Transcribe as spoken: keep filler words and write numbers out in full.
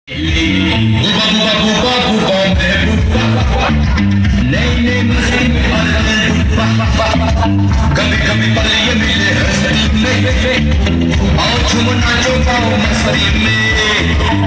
कभी कभी पल ये मिले हंसती में और झूम नाचो गाओ मस्ती में।